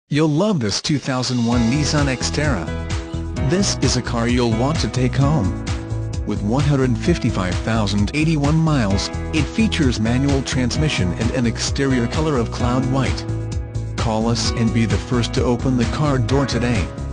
You'll love this 2001 Nissan Xterra. This is a car you'll want to take home. With 155,081 miles, it features manual transmission and an exterior color of cloud white. Call us and be the first to open the car door today.